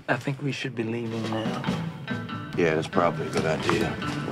I think we should be leaving now. Yeah, that's probably a good idea.